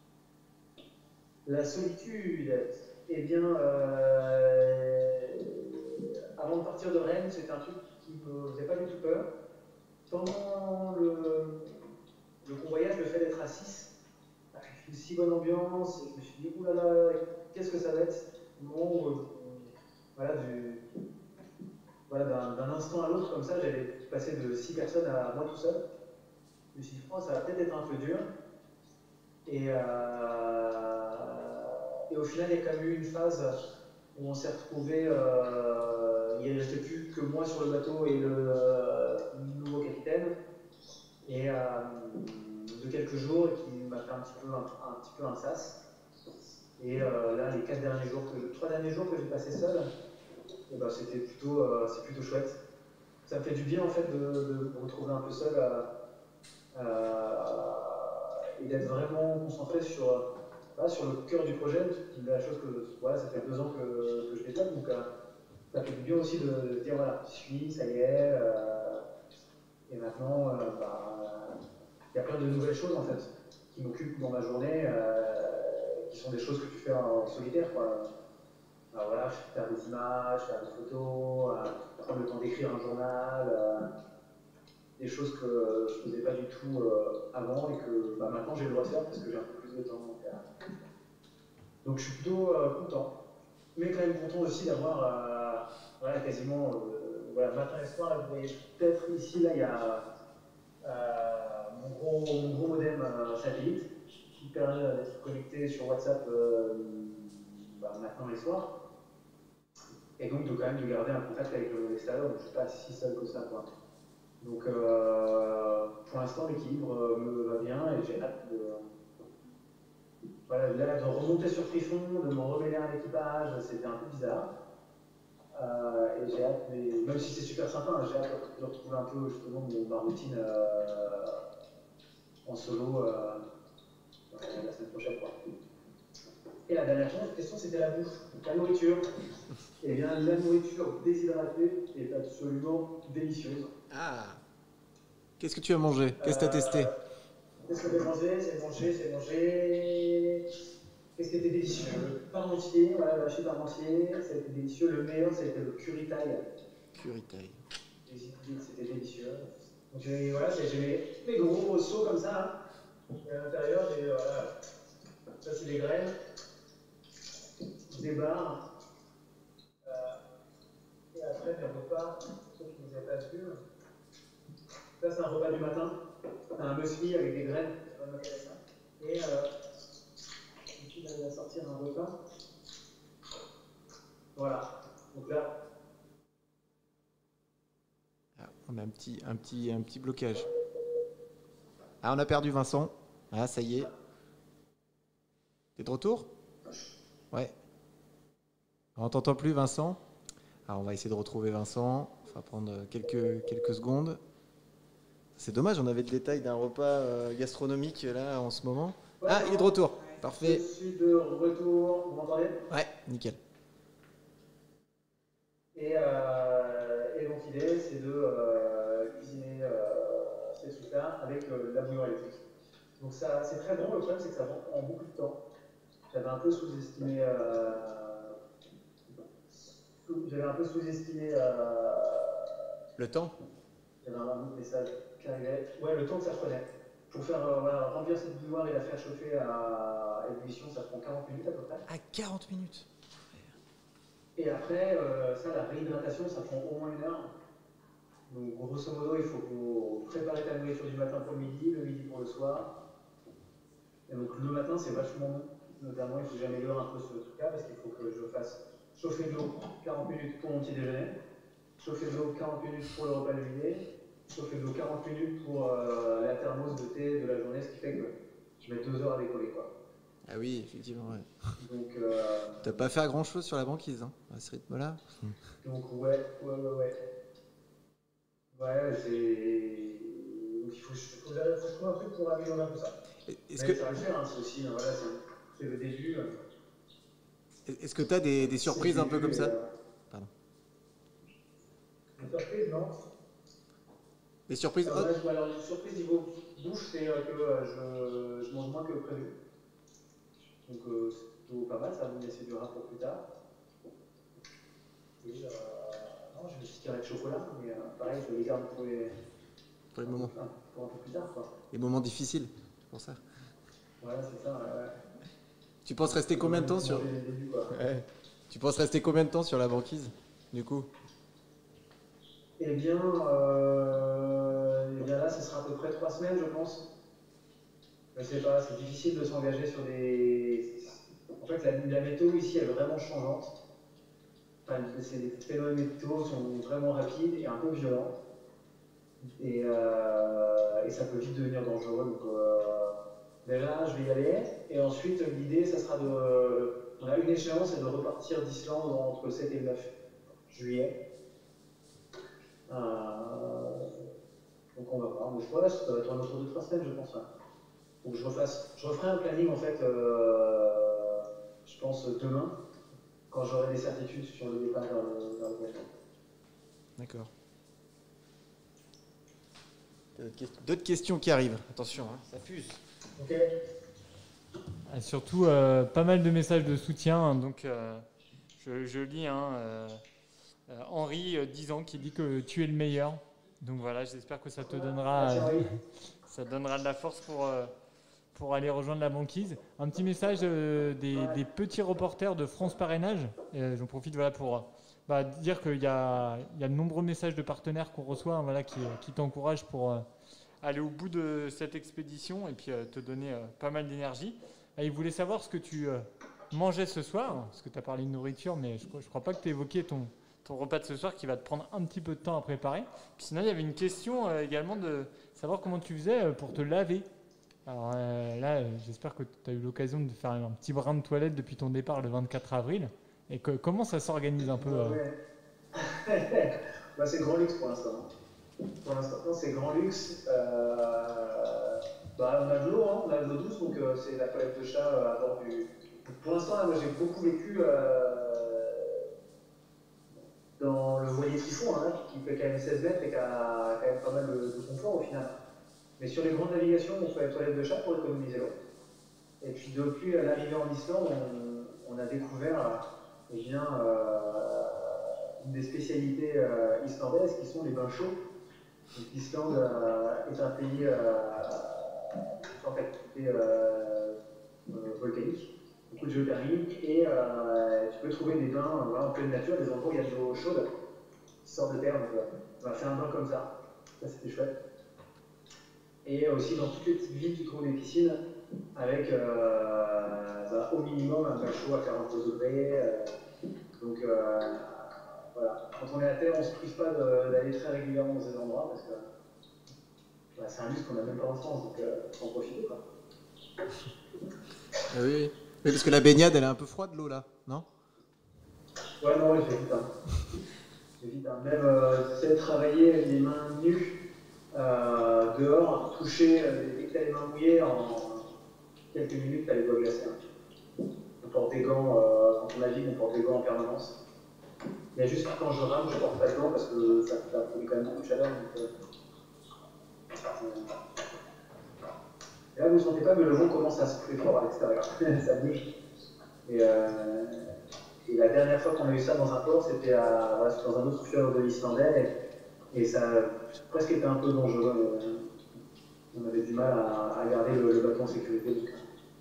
la solitude. Eh bien, euh, avant de partir de Rennes, c'était un truc qui ne me faisait pas du tout peur. Pendant le, le convoyage, le fait d'être à six, avec une si bonne ambiance, je me suis dit, oulala, qu'est-ce que ça va être? Bon, euh, voilà, du. Voilà, d'un instant à l'autre, comme ça, j'allais passer de six personnes à moi tout seul. Je me suis dit, oh, ça va peut-être être un peu dur. Et, euh, et au final, il y a quand même eu une phase où on s'est retrouvés, euh, il ne restait plus que moi sur le bateau et le euh, nouveau capitaine. Et euh, de quelques jours, qui m'a fait un petit peu un, un, petit peu un sas. Et euh, là, les quatre derniers jours, que je, trois derniers jours que j'ai passé seul, et bah, c'était plutôt, euh, c'est plutôt chouette. Ça me fait du bien en fait de, de me retrouver un peu seul à, à, et d'être vraiment concentré sur, voilà, sur le cœur du projet, la chose que voilà, ça fait deux ans que, que je développe, donc euh, ça fait du bien aussi de, de dire voilà, j'y suis, ça y est, euh, et maintenant euh, bah, il y a plein de nouvelles choses en fait qui m'occupent dans ma journée, euh, qui sont des choses que tu fais en, en solitaire, quoi. Alors voilà, faire des images, faire des photos, euh, prendre le temps d'écrire un journal, euh, des choses que je ne faisais pas du tout euh, avant et que bah, maintenant j'ai le droit de faire parce que j'ai un peu plus de temps. Donc, euh, donc je suis plutôt euh, content, mais quand même content aussi d'avoir euh, voilà, quasiment euh, voilà, matin et soir. Là, vous voyez peut-être ici, là il y a euh, mon, gros, mon gros modem euh, satellite qui permet d'être connecté sur WhatsApp euh, bah, matin et soir. Et donc de quand même de garder un contact avec le monde extérieur, donc je ne suis pas si seul que ça, quoi. Donc euh, pour l'instant l'équilibre euh, me va bien et j'ai hâte de, voilà, là, de remonter sur Frifon, de me remêler à l'équipage, c'était un peu bizarre. Euh, et j'ai hâte, mais, même si c'est super sympa, hein, j'ai hâte de retrouver un peu justement mon, ma routine euh, en solo euh, la semaine prochaine, quoi. Et la dernière question, c'était la bouffe, la nourriture. Eh bien, la nourriture déshydratée est absolument délicieuse. Ah. Qu'est-ce que tu as mangé? Qu'est-ce que tu as testé? Euh, Qu'est-ce que j'ai mangé? C'est mangé, c'est mangé. Qu'est-ce qui était délicieux? Le parmentier, voilà, le hachis parmentier, ça a été délicieux. Le meilleur, c'était le curry thaï. Curry thaï. C'était délicieux. Donc j'ai voilà, mes, mes gros morceaux comme ça. Hein. Et à l'intérieur, j'ai voilà, ça c'est des graines, des barres. Et après, mes repas, ceux qui ne nous avaient pas vu. Ça, c'est un repas du matin. C'est un muesli avec des graines. Et euh, ici, il va sortir un repas. Voilà. Donc là. Ah, on a un petit, un, petit, un petit blocage. Ah, on a perdu Vincent. Ah, ça y est. T'es de retour? Ouais. On t'entend plus, Vincent? Alors, on va essayer de retrouver Vincent. Ça va prendre quelques, quelques secondes. C'est dommage, on avait le détail d'un repas euh, gastronomique là en ce moment. Ouais, ah, il est de retour. Parfait. Je suis de retour. Vous m'entendez? Ouais, nickel. Et, euh, et donc l'idée, c'est de euh, cuisiner euh, ces trucs-là avec euh, la bouillon électrique. Donc ça, c'est très bon. Le problème, c'est que ça prend beaucoup de temps. J'avais un peu sous-estimé. Euh, J'avais un peu sous-estimé. Euh, le temps. J'avais un message qui arrivait. Ouais, le temps que ça prenait. Pour faire euh, voilà, remplir cette bouilloire et la faire chauffer à ébullition, ça prend quarante minutes à peu près. À quarante minutes. Et après, euh, ça, la réhydratation, ça prend au moins une heure. Donc, grosso modo, il faut préparer ta nourriture du matin pour le midi, le midi pour le soir. Et donc, le matin, c'est vachement bon. Notamment, il faut que j'améliore un peu ce truc-là parce qu'il faut que je fasse chauffer de l'eau quarante minutes pour mon petit déjeuner, chauffer de l'eau quarante minutes pour le repas de midi, chauffer de l'eau quarante minutes pour euh, la thermos de thé de la journée, ce qui fait que je mets deux heures à décoller, quoi. Ah oui, effectivement, ouais. Donc, euh, t'as pas fait grand chose sur la banquise, hein, à ce rythme-là. Donc, ouais, ouais, ouais, ouais. Ouais, c'est. Donc, il faut, faut, faut, faut trouver un truc pour améliorer un peu ça. Est-ce que ça va le faire, hein, c'est aussi, voilà, c'est le début. Est-ce que tu as des, des surprises un peu comme ça? euh... Pardon. Des surprises, non? Des surprises alors, là, alors, une surprise niveau bouffe, c'est euh, que euh, je, je mange moins que prévu. Donc, euh, c'est plutôt pas mal, ça va me laisser du rap pour plus tard. Et, euh, non, j'ai une petite carré de chocolat, mais euh, pareil, je les garde pour les, pour les moments. Enfin, pour un peu plus tard, quoi. Les moments difficiles, c'est pour ça. Voilà, c'est ça, ouais. Tu penses rester combien de temps sur... Début, ouais. Tu penses rester combien de temps sur la banquise, du coup? Eh bien, euh, eh bien là, ce sera à peu près trois semaines, je pense. Je sais pas, c'est difficile de s'engager sur des... En fait, la, la météo ici, elle est vraiment changeante. Enfin, les phénomènes météo sont vraiment rapides et un peu violents. Et, euh, et ça peut vite devenir dangereux. Donc, euh, déjà, je vais y aller. Et ensuite, l'idée, ça sera de... On a une échéance, c'est de repartir d'Islande entre sept et neuf. juillet. Euh, donc on va voir, mais je crois que ça va être autour de trois semaines, je pense. Ouais. Donc je, refasse, je referai un planning en fait, euh, je pense demain, quand j'aurai des certitudes sur le départ vers le, vers le Vietnam. D'accord. D'autres questions qui arrivent. Attention, hein, ça fuse. Ok. Et surtout, euh, pas mal de messages de soutien. Hein, donc, euh, je, je lis hein, euh, euh, Henri, euh, dix ans, qui dit que tu es le meilleur. Donc voilà, j'espère que ça te donnera, euh, ça donnera de la force pour, euh, pour aller rejoindre la banquise. Un petit message euh, des, des petits reporters de France Parrainage. Euh, J'en profite voilà, pour bah, dire qu'il y a, il y a de nombreux messages de partenaires qu'on reçoit hein, voilà, qui, qui t'encouragent pour euh, aller au bout de cette expédition et puis euh, te donner euh, pas mal d'énergie. Et ils voulaient savoir ce que tu euh, mangeais ce soir, parce que tu as parlé de nourriture, mais je ne crois pas que tu évoquais ton, ton repas de ce soir qui va te prendre un petit peu de temps à préparer. Puis sinon, il y avait une question euh, également de savoir comment tu faisais euh, pour te laver. Alors euh, là, euh, j'espère que tu as eu l'occasion de faire un petit brin de toilette depuis ton départ le vingt-quatre avril. Et que, comment ça s'organise un peu euh... ouais. Bah, c'est grand luxe pour l'instant. Pour l'instant, c'est grand luxe. Euh, bah, on a de l'eau, hein, on a de l'eau douce, donc euh, c'est la toilette de chat euh, à bord du. Pour l'instant, là, moi j'ai beaucoup vécu euh, dans le voilier Typhon, hein, qui fait quand même seize mètres et qui a quand même pas mal de, de confort au final. Mais sur les grandes navigations, on fait la toilette de chat pour économiser l'eau. Et puis depuis l'arrivée en Islande, on, on a découvert eh bien, euh, une des spécialités euh, islandaises qui sont les bains chauds. L'Islande euh, est un pays euh, en activité euh, euh, volcanique, beaucoup de géothermie, et euh, tu peux trouver des bains voilà, en pleine nature, des endroits où il y a de l'eau chaude qui sort de terre. Donc, euh, on a fait un bain comme ça, ça c'était chouette. Et aussi dans toutes les petites villes, tu trouves des piscines avec euh, bah, au minimum un bain chaud à quarante degrés. Euh, donc euh, voilà, quand on est à terre, on ne se prive pas d'aller très régulièrement dans ces endroits parce que bah, c'est un luxe qu'on n'a même pas en France, donc euh, faut en profiter quoi. Ah oui, oui, parce que la baignade elle est un peu froide l'eau là, non? Ouais, non, ouais, j'évite. Hein. J'évite hein. Même euh, tu sais, travailler les mains nues euh, dehors, toucher, euh, dès que tu as les mains mouillées, en quelques minutes, tu as les doigts glacés. Hein. On porte des gants, euh, quand on navigue, on porte des gants en permanence. Il y a juste quand je rame, je porte pas de gants parce que ça, ça produit quand même beaucoup de chaleur. Donc, euh, et là, vous ne sentez pas, mais le vent commence à souffler fort à l'extérieur. Ça bouge. Et, euh, et la dernière fois qu'on a eu ça dans un port, c'était voilà, dans un autre fjord de l'Islandais. Et, et ça a presque été un peu dangereux. On avait du mal à, à garder le, le bateau en sécurité. Donc,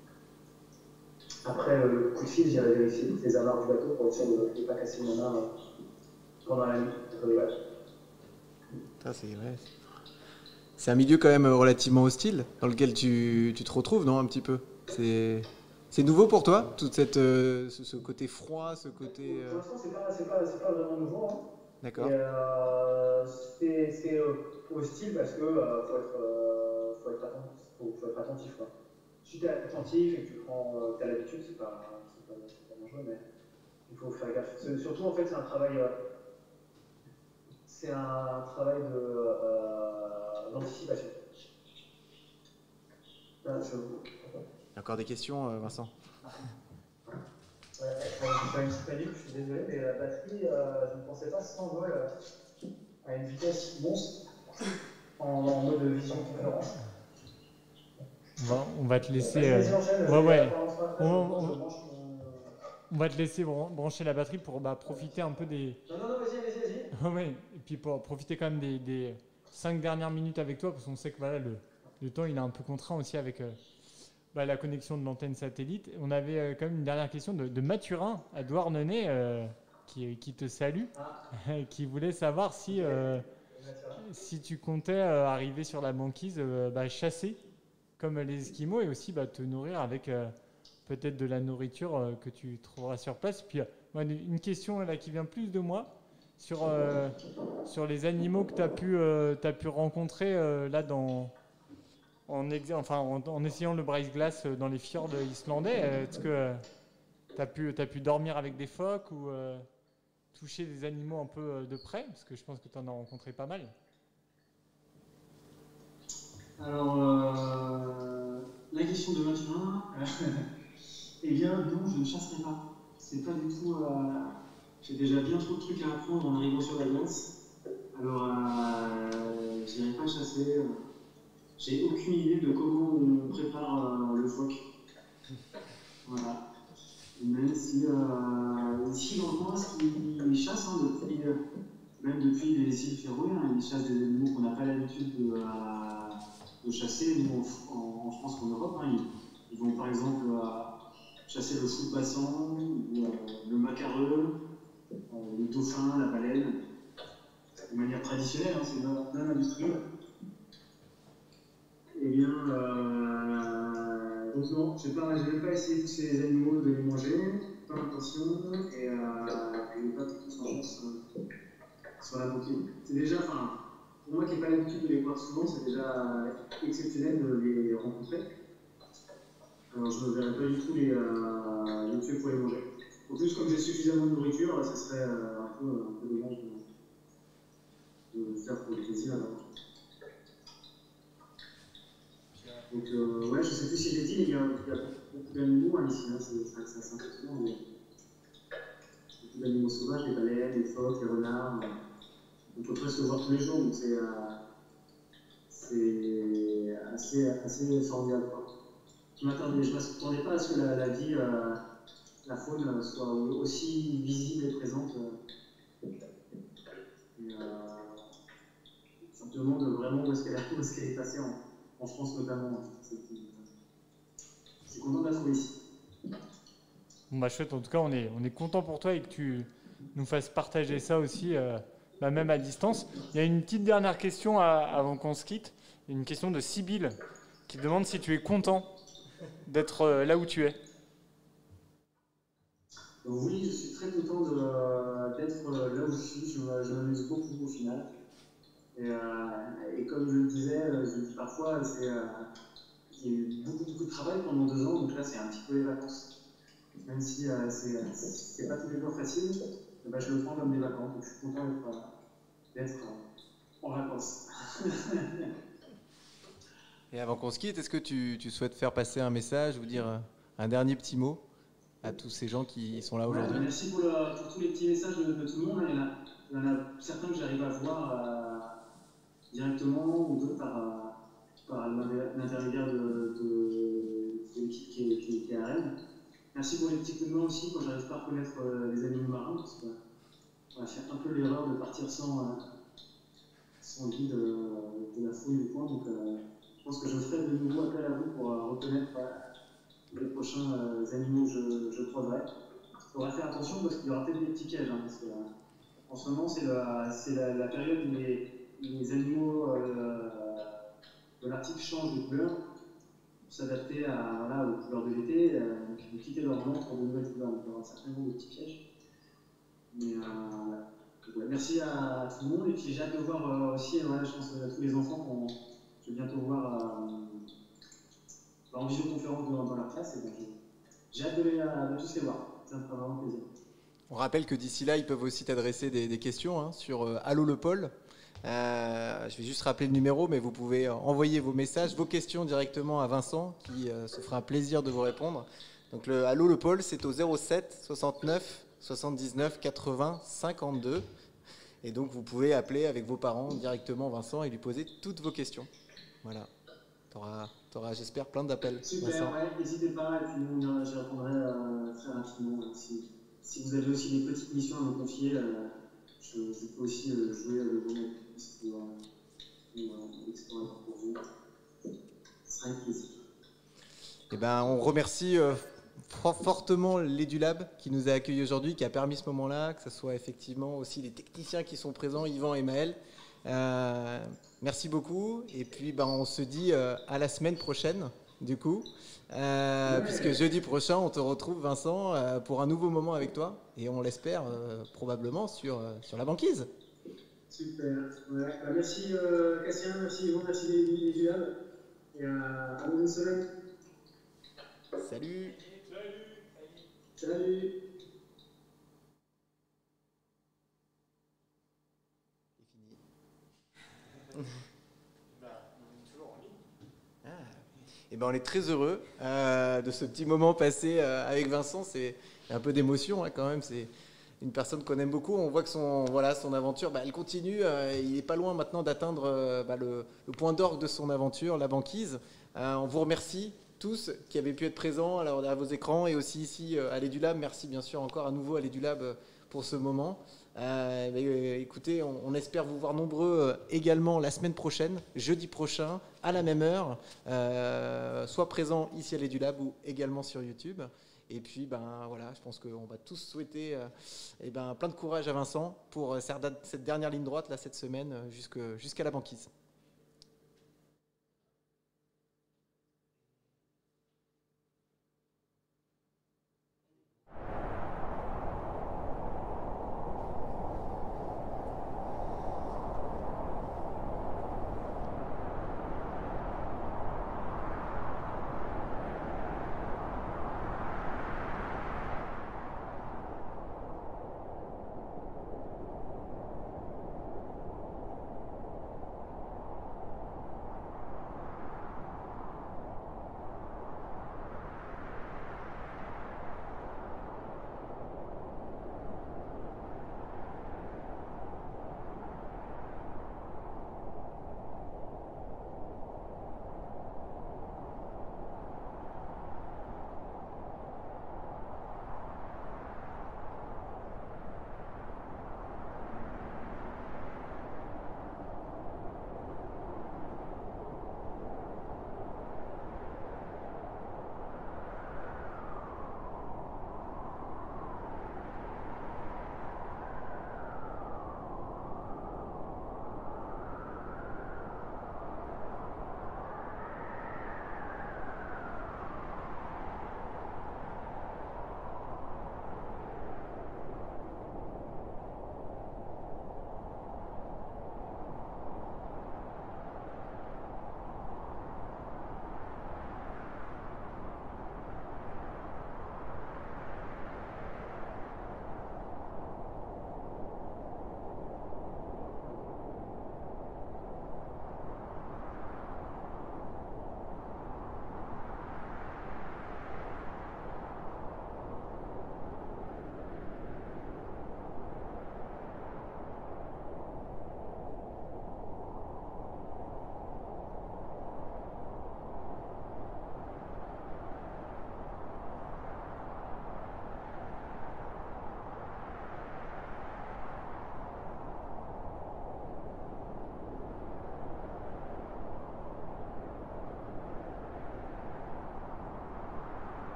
après le coup de fil, j'irai vérifier toutes les amarres du bateau pour être sûr de ne pas casser mon main pendant la nuit. Ça, c'est vrai. C'est un milieu quand même relativement hostile dans lequel tu, tu te retrouves, non, un petit peu. C'est, c'est nouveau pour toi, tout cette, euh, ce, ce côté froid, ce côté. Euh... Pour l'instant, c'est pas, c'est pas, c'est pas vraiment nouveau. Hein. D'accord. Euh, c'est, c'est euh, hostile parce que euh, faut être, euh, faut être attentif. Faut, faut être attentif quoi. Si tu es attentif et que tu prends, euh, as l'habitude, c'est pas, c'est pas, c'est pas dangereux, mais il faut faire gaffe. C'est, surtout en fait, c'est un travail. Euh, c'est un travail de, euh, d'anticipation. Ah, je... Il y a encore des questions, euh, Vincent? Ouais, je une petite minute, je suis désolé, mais la batterie, euh, je ne pensais pas s'envole à une vitesse monstre en, en mode vision conférence. Bon, on va te laisser. Euh... Ouais, ouais. On, on, on va te laisser brancher la batterie pour bah, profiter un peu des. Non, non, non, vas-y, vas-y, vas-y. Ouais, et puis pour profiter quand même des, des cinq dernières minutes avec toi, parce qu'on sait que voilà, le, le temps il est un peu contraint aussi avec euh, bah, la connexion de l'antenne satellite. On avait euh, quand même une dernière question de, de Mathurin à Douarnenez euh, qui, qui te salue, ah. qui voulait savoir si, euh, si tu comptais euh, arriver sur la banquise euh, bah, chasser comme les Esquimaux et aussi bah, te nourrir avec euh, peut-être de la nourriture euh, que tu trouveras sur place. Puis euh, une question là, qui vient plus de moi. Sur, euh, sur les animaux que tu as pu, euh, t'as pu rencontrer euh, là dans, en, ex- enfin, en, en essayant le brise-glace dans les fjords islandais. Est-ce que euh, tu as pu, t'as pu dormir avec des phoques ou euh, touché des animaux un peu euh, de près, parce que je pense que tu en as rencontré pas mal. Alors, euh, la question de vingt-et-un, eh bien non, je ne chasserai pas. C'est pas du tout... Euh, j'ai déjà bien trop de trucs à apprendre en arrivant sur la glace. Alors, euh, je n'irai pas chasser. J'ai aucune idée de comment on prépare euh, le phoque. Voilà. Même si, euh, ici dans le coin, ils chassent hein, depuis, euh, même depuis les îles Féroé, hein, ils chassent des animaux qu'on n'a pas l'habitude de, euh, de chasser, nous en, en France ou en Europe. Hein, ils, ils vont par exemple euh, chasser le fou de bassan, ou, euh, le macareux, euh, le dauphin, la baleine, de manière traditionnelle, hein, c'est non, non industriel. Eh bien, euh, donc non, je n'ai même pas essayé tous ces animaux de les manger, pas l'intention, et euh, je n'ai pas toute chance euh, sur la bouquine. C'est déjà, enfin, pour moi qui n'ai pas l'habitude de les voir souvent, c'est déjà exceptionnel de les rencontrer. Alors je ne verrais pas du tout les, euh, les tuer pour les manger. En plus, comme j'ai suffisamment de nourriture, ça serait euh, un peu, un peu dommage de, de faire pour le plaisir. Alors. Donc, euh, ouais, je sais plus si j'ai dit, mais il y a, il y a beaucoup d'animaux hein, ici, hein, c'est assez impressionnant. Mais... beaucoup d'animaux sauvages, les baleines, les phoques, les renards. Euh, on peut presque voir tous les jours, donc c'est euh, assez, assez formidable. Quoi. Je ne m'attendais pas à ce que la, la vie, euh, la faune, soit aussi visible et présente. Euh, et, euh, je me demande vraiment où est-ce qu'elle est, est passée en. En France notamment. Je suis content de la trouver ici. Bon bah chouette, en tout cas on est, on est content pour toi et que tu nous fasses partager ça aussi, euh, bah même à distance. Il y a une petite dernière question à, avant qu'on se quitte. Une question de Sybille qui demande si tu es content d'être euh, là où tu es. Donc, oui, je suis très content d'être euh, là où je suis. Je m'amuse beaucoup au final. Et, euh, et comme je le disais, je le dis parfois, c'est euh, il y a eu beaucoup, beaucoup de travail pendant deux ans, donc là c'est un petit peu les vacances. Même si euh, c'est pas tous les jours facile, bah, je le prends comme des vacances, donc je suis content d'être euh, en vacances. Et avant qu'on se quitte, est-ce que tu, tu souhaites faire passer un message ou dire un dernier petit mot à tous ces gens qui sont là aujourd'hui? Ouais, merci pour, le, pour tous les petits messages de, de tout le monde. Il y en a, il y en a certains que j'arrive à voir euh, directement ou d'autres par, par l'intermédiaire de, de, de l'équipe qui est, qui, qui est à Rennes. Merci pour les petits coups de main aussi quand j'arrive pas à reconnaître euh, les animaux marins, parce qu'on va faire un peu l'erreur de partir sans, euh, sans guide euh, de la fouille du coin. Donc euh, je pense que je ferai de nouveau appel à vous pour euh, reconnaître euh, les prochains euh, animaux que je, je croiserai. Il faudra faire attention parce qu'il y aura peut-être des petits pièges, hein, parce que euh, en ce moment c'est la, la, la période où les, les animaux euh, de l'Arctique changent de couleur pour s'adapter à, voilà, aux couleurs de l'été, euh, qui vont quitter leur ventre pour de nouvelles couleurs. Donc il y aura certainement des petits pièges. Mais euh, ouais, merci à tout le monde et puis j'ai hâte de voir euh, aussi, voilà, je pense à tous les enfants qu'on je vais bientôt voir euh, en visioconférence dans, dans leur classe. Et ben, j'ai hâte de, les, de tous les voir. Ça me fera vraiment plaisir. On rappelle que d'ici là, ils peuvent aussi t'adresser des, des questions hein, sur euh, Allo le Pôle. Euh, je vais juste rappeler le numéro, mais vous pouvez envoyer vos messages, vos questions directement à Vincent, qui euh, se fera un plaisir de vous répondre. Donc le Allo le Pôle, c'est au zéro sept soixante-neuf soixante-dix-neuf quatre-vingts cinquante-deux. Et donc vous pouvez appeler avec vos parents directement Vincent et lui poser toutes vos questions. Voilà. Tu auras, t'auras, j'espère, plein d'appels. Super, ouais, n'hésitez pas, et puis nous, j'y répondrai euh, très rapidement. Si, si vous avez aussi des petites missions à me confier, euh, je, je peux aussi euh, jouer le bon pour euh, explorer pour vous. Ce sera un plaisir. Eh ben, on remercie euh, fortement l'EduLab qui nous a accueillis aujourd'hui, qui a permis ce moment-là, que ce soit effectivement aussi les techniciens qui sont présents, Yvan et Maël. Euh, merci beaucoup. Et puis, ben, on se dit euh, à la semaine prochaine, du coup. Euh, puisque jeudi prochain, on te retrouve, Vincent, euh, pour un nouveau moment avec toi. Et on l'espère euh, probablement sur, euh, sur la banquise. Super. Ouais. Bah, merci euh, Cassien, merci Yvan, merci les EduLab. Et euh, à une semaine. Salut. Salut. Salut. Et ben, on est très heureux euh, de ce petit moment passé euh, avec Vincent. C'est un peu d'émotion hein, quand même. C'est une personne qu'on aime beaucoup. On voit que son, voilà, son aventure, bah, elle continue. Euh, il n'est pas loin maintenant d'atteindre euh, bah, le, le point d'orgue de son aventure, la banquise. Euh, on vous remercie tous qui avez pu être présents alors, à vos écrans et aussi ici euh, à l'Edulab. Merci bien sûr encore à nouveau à l'Edulab euh, pour ce moment. Euh, mais, euh, écoutez, on, on espère vous voir nombreux euh, également la semaine prochaine, jeudi prochain, à la même heure, euh, soit présent ici à l'Edulab ou également sur YouTube. Et puis, ben voilà, je pense qu'on va tous souhaiter euh, eh ben, plein de courage à Vincent pour euh, cette dernière ligne droite là cette semaine euh, jusque, jusqu'à la banquise.